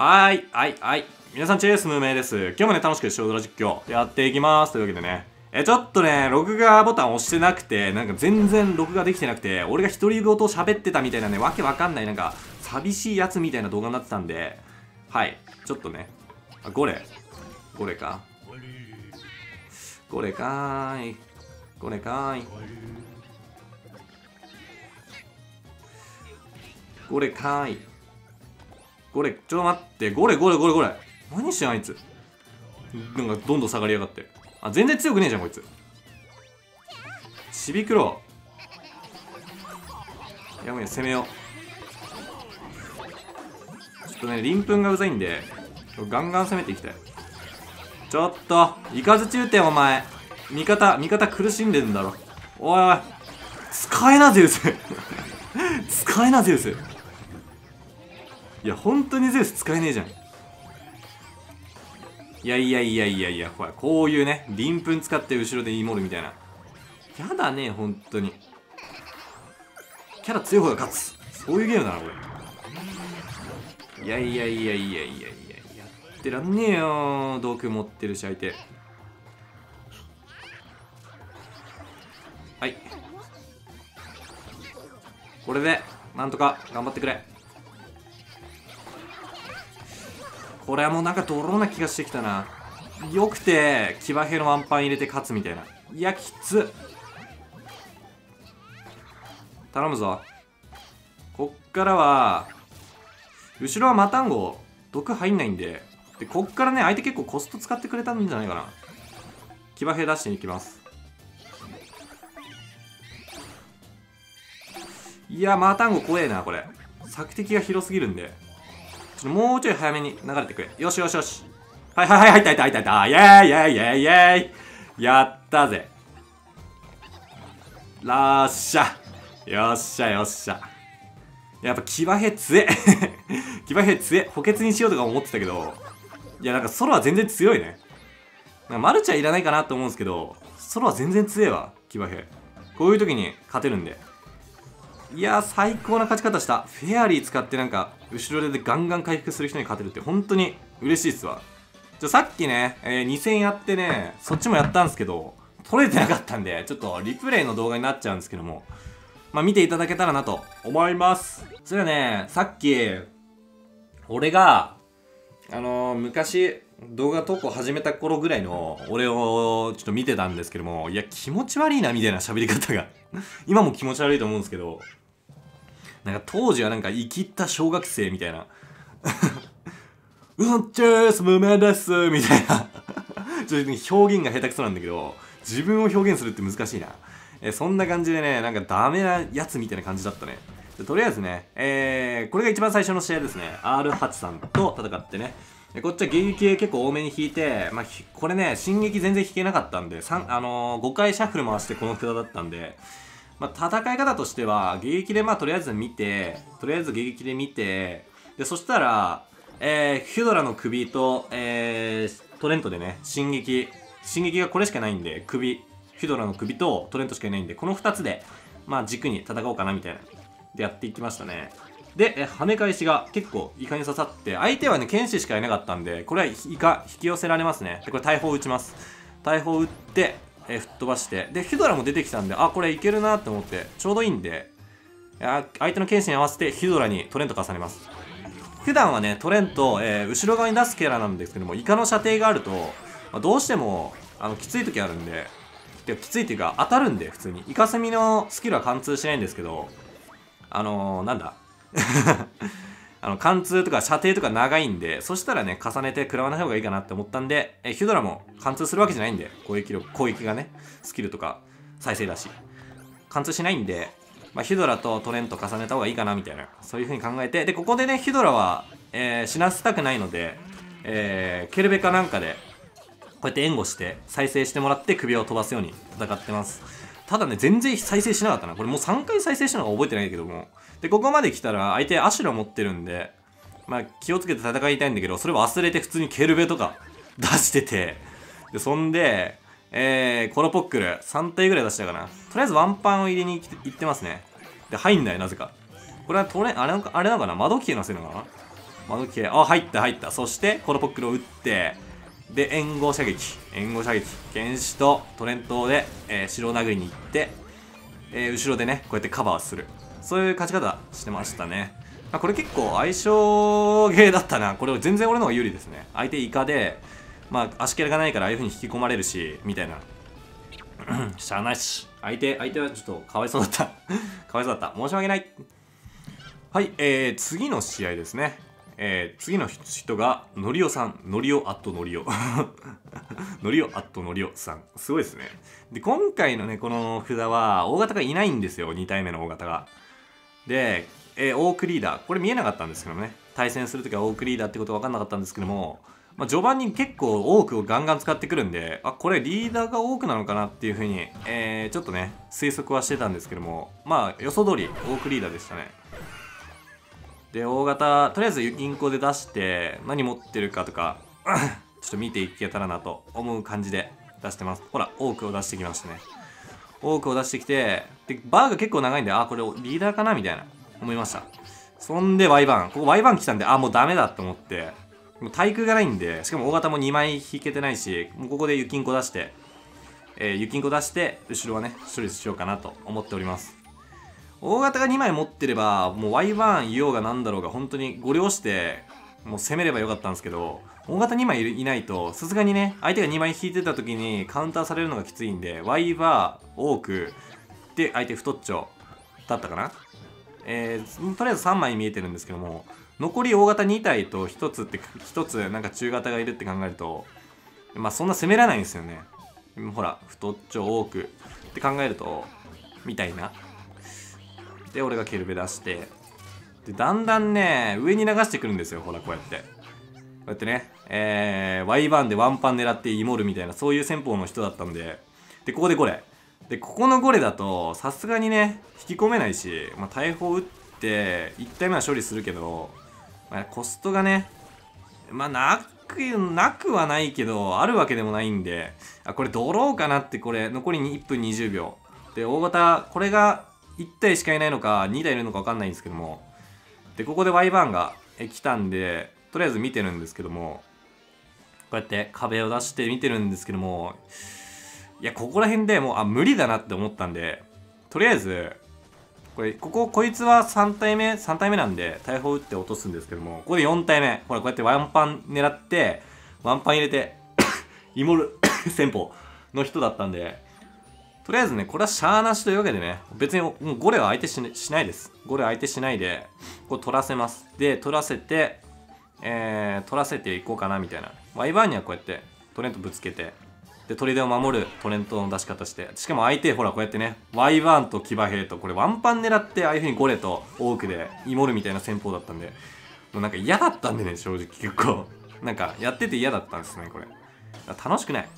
皆さん、チェイスムーメイです。今日もね、楽しくショードラ実況やっていきます。というわけでね、ちょっとね、録画ボタン押してなくて、なんか全然録画できてなくて、俺が独り言喋ってたみたいなね、わけわかんない、なんか、寂しいやつみたいな動画になってたんで、はい、ちょっとね、ゴレか。ゴレかーい。ゴレかーい。ゴレかーい。ゴレ、ちょっと待って、ゴレ。何してんあいつ。なんかどんどん下がりやがって。あ、全然強くねえじゃん、こいつ。ちびくろう。いや、もう攻めよう。ちょっとね、鱗粉がうざいんで、ガンガン攻めていきたい。ちょっと、イカズ中点お前。味方苦しんでんだろ。おいおい。使えな、ゼウス。使えな、ゼウス。いや、本当にゼウス使えねえじゃん。いや、ほら、こういうね、鱗粉使って後ろでイモるみたいな。やだね、本当に。キャラ強い方が勝つ。そういうゲームだな、これ。やってらんねえよ。毒持ってるし、相手。はい。これで、なんとか頑張ってくれ。これはもうなんかドローな気がしてきたな。よくて、騎馬兵のワンパン入れて勝つみたいな。いや、きつ。頼むぞ。こっからは、後ろはマタンゴ、毒入んないんで、で、こっからね、相手結構コスト使ってくれたんじゃないかな。騎馬兵出していきます。いや、マタンゴ怖えな、これ。索敵が広すぎるんで。もうちょい早めに流れてくれ。よし。はい、入った。イェーイやったぜ。らーっしゃ。よっしゃ。やっぱ騎馬兵強え。騎馬兵強え。補欠にしようとか思ってたけど、いや、なんかソロは全然強いね。なんかマルチはいらないかなと思うんですけど、ソロは全然強えわ、騎馬兵。こういう時に勝てるんで。いやー、最高な勝ち方した。フェアリー使ってなんか、後ろでガンガン回復する人に勝てるって本当に嬉しいっすわ。さっきね、2戦やってね、そっちもやったんですけど、取れてなかったんで、ちょっとリプレイの動画になっちゃうんですけども、まあ見ていただけたらなと思います。それはね、さっき、俺が、昔、動画投稿始めた頃ぐらいの俺をちょっと見てたんですけども、いや、気持ち悪いなみたいな喋り方が。今も気持ち悪いと思うんですけど、なんか当時はなんか生きった小学生みたいな。チェース無名ですみたいな。ちょっと表現が下手くそなんだけど、自分を表現するって難しいな。そんな感じでね、なんかダメなやつみたいな感じだったね。とりあえずね、これが一番最初の試合ですね。R8 さんと戦ってね。こっちは迎撃系結構多めに引いて、まあ、これね、進撃全然引けなかったんで、5回シャッフル回してこの札だったんで、まあ、戦い方としては、迎撃でまあとりあえず見て、で、そしたら、ヒュドラの首と、トレントでね、進撃がこれしかないんで、ヒュドラの首とトレントしかいないんで、この2つで、まあ軸に戦おうかなみたいな。でやっていきましたね。で、跳ね返しが結構イカに刺さって、相手はね、剣士しかいなかったんで、これはイカ引き寄せられますね。で、これ大砲撃ちます。大砲撃って、吹っ飛ばして、で、ヒュドラも出てきたんで、あ、これいけるなって思って、ちょうどいいんで、相手の剣士に合わせてヒュドラにトレント重ねます。普段はね、トレント、後ろ側に出すキャラなんですけども、イカの射程があると、まあ、どうしても、きつい時あるんで、きついっていうか、当たるんで、普通に。イカスミのスキルは貫通しないんですけど、なんだ貫通とか射程とか長いんで、そしたらね、重ねて食らわない方がいいかなって思ったんで、ヒュドラも貫通するわけじゃないんで、攻撃がね、スキルとか再生だし、貫通しないんで、まあ、ヒュドラとトレント重ねた方がいいかなみたいな、そういう風に考えて、で、ここでね、ヒュドラは、死なせたくないので、ケルベかなんかで、こうやって援護して、再生してもらって首を飛ばすように戦ってます。ただね、全然再生しなかったな。これもう3回再生したのか覚えてないけども。で、ここまで来たら相手アシュラ持ってるんで、まあ気をつけて戦いたいんだけど、それ忘れて普通にケルベとか出してて、で、そんで、コロポックル3体ぐらい出したかな。とりあえずワンパンを入れに行ってますね。で、入んない、なぜか。これはあれなのかな、窓キーのせいなのかな。 窓系、あ、入った入った。そして、このポックルを打って、で、援護射撃。原始とトレントで、城殴りに行って、後ろでね、こうやってカバーする。そういう勝ち方してましたね。これ結構相性ゲーだったな。これ全然俺の方が有利ですね。相手イカで、足キャラがないからああいう風に引き込まれるし、みたいな。しゃあないし。相手はちょっとかわいそうだった。かわいそうだった。申し訳ない。はい、次の試合ですね。次の人が、のりおさん。のりおアットのりお。のりおアットのりおさん。すごいですね。で、今回のね、この札は、大型がいないんですよ。2体目の大型が。で、オークリーダー。これ見えなかったんですけどね。対戦するときはオークリーダーってこと分かんなかったんですけども、序盤に結構多くをガンガン使ってくるんで、これリーダーが多くなのかなっていう風に、ちょっとね、推測はしてたんですけども、予想通りオークリーダーでしたね。で、大型、とりあえず銀行で出して、何持ってるかとか、ちょっと見ていけたらなと思う感じで出してます。ほら、多くを出してきましたね。多くを出してきて、で、バーが結構長いんで、これリーダーかなみたいな、思いました。そんで、ワイバーン。ここワイバーン来たんで、もうダメだって思って、もう対空がないんで、しかも大型も2枚引けてないし、もうここで雪んこ出して、後ろはね、処理しようかなと思っております。大型が2枚持ってれば、もうワイバーンいようがなんだろうが、本当にご了して、もう攻めればよかったんですけど、大型2枚いないと、さすがにね、相手が2枚引いてた時にカウンターされるのがきついんで、ワイバー、オーク、で、相手太っちょだったかな。とりあえず3枚見えてるんですけども、残り大型2体と1つなんか中型がいるって考えると、そんな攻められないんですよね。ほら、太っちょ多くって考えると、みたいな。で、俺がケルベ出して、で、だんだんね、上に流してくるんですよ。ほら、こうやって。こうやってね、ワイバーンでワンパン狙ってイモるみたいな、そういう戦法の人だったんで、で、ここでゴレ。で、ここのゴレだと、さすがにね、引き込めないし、大砲撃って、1体目は処理するけど、コストがね、なくはないけど、あるわけでもないんで、これドローかなって、これ、残り1分20秒。で、大型、これが1体しかいないのか、2体いるのか分かんないんですけども、で、ここでワイバーンが来たんで、とりあえず見てるんですけども、こうやって壁を出して見てるんですけども、いや、ここら辺でもう、無理だなって思ったんで、とりあえず、こいつは3体目なんで、大砲撃って落とすんですけども、ここで4体目。ほら、こうやってワンパン狙って、ワンパン入れて、イモる戦法の人だったんで、とりあえずね、これはシャーなしというわけでね、別にもうゴレは相手しないです。ゴレは相手しないで、これ取らせます。で、取らせていこうかなみたいな。ワイバーンにはこうやってトレントぶつけて、で、砦を守るトレントの出し方して、しかも相手、ほら、こうやってね、ワイバーンと騎馬兵と、これワンパン狙って、ああいう風にゴレとオークでイモるみたいな戦法だったんで、もうなんか嫌だったんでね、正直結構。なんか、やってて嫌だったんですね、これ。楽しくない。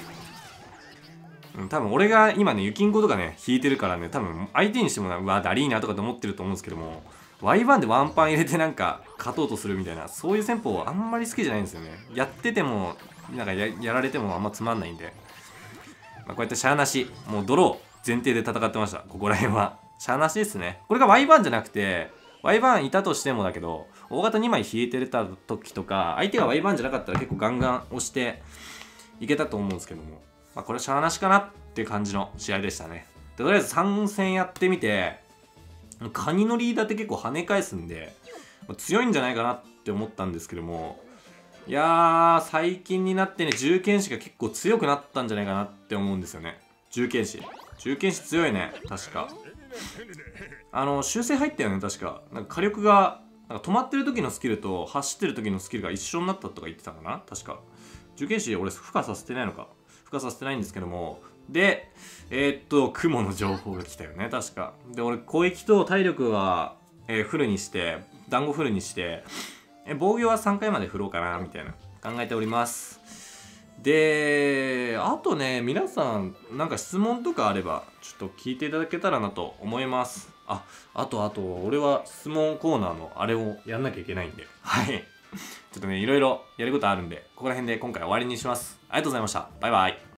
多分俺が今ね、ユキンコとかね、引いてるからね、多分相手にしてもうわ、ダリーナとかって思ってると思うんですけども、ワイバーンでワンパン入れてなんか勝とうとするみたいな、そういう戦法あんまり好きじゃないんですよね。やってても、なんか やられてもあんまつまんないんで。こうやってシャアなし、もうドロー前提で戦ってました。ここら辺は。シャアなしですね。これがワイバーンじゃなくて、ワイバーンいたとしてもだけど、大型2枚引いてた時とか、相手がワイバーンじゃなかったら結構ガンガン押していけたと思うんですけども、これシャアなしかなっていう感じの試合でしたね。で、とりあえず3戦やってみて、カニのリーダーって結構跳ね返すんで、強いんじゃないかなって思ったんですけども、いやー、最近になってね、銃剣士が結構強くなったんじゃないかなって思うんですよね。銃剣士強いね、確か。修正入ったよね、確か。なんか火力が、なんか止まってる時のスキルと走ってる時のスキルが一緒になったとか言ってたかな、確か。銃剣士、俺、孵化させてないのか。孵化させてないんですけども、で、雲の情報が来たよね、確か。で、俺、攻撃と体力は、フルにして、団子フルにして、防御は3回まで振ろうかな、みたいな、考えております。で、あとね、皆さん、なんか質問とかあれば、ちょっと聞いていただけたらなと思います。あと、俺は質問コーナーのあれをやんなきゃいけないんで、はい。ちょっとね、いろいろやることあるんで、ここら辺で今回終わりにします。ありがとうございました。バイバイ。